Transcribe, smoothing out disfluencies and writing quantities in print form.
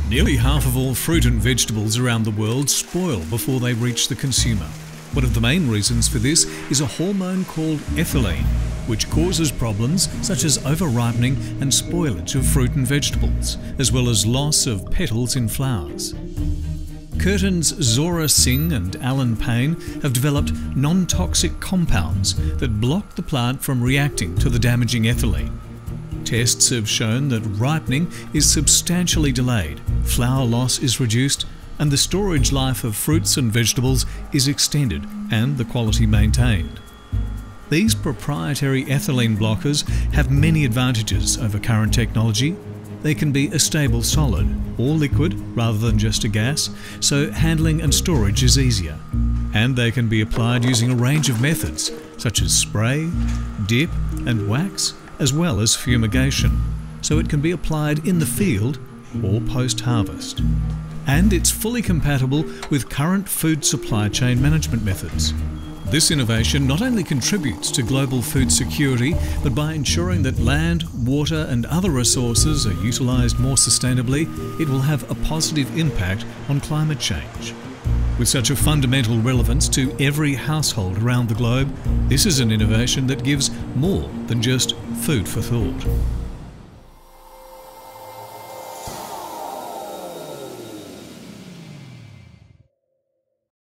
Nearly half of all fruit and vegetables around the world spoil before they reach the consumer. One of the main reasons for this is a hormone called ethylene, which causes problems such as over-ripening and spoilage of fruit and vegetables, as well as loss of petals in flowers. Curtin's Zora Singh and Alan Payne have developed non-toxic compounds that block the plant from reacting to the damaging ethylene. Tests have shown that ripening is substantially delayed, flower loss is reduced, and the storage life of fruits and vegetables is extended and the quality maintained. These proprietary ethylene blockers have many advantages over current technology. They can be a stable solid or liquid rather than just a gas, so handling and storage is easier. And they can be applied using a range of methods, such as spray, dip and wax, as well as fumigation, so it can be applied in the field or post-harvest. And it's fully compatible with current food supply chain management methods. This innovation not only contributes to global food security, but by ensuring that land, water and other resources are utilised more sustainably, it will have a positive impact on climate change. With such a fundamental relevance to every household around the globe, this is an innovation that gives more than just food for thought.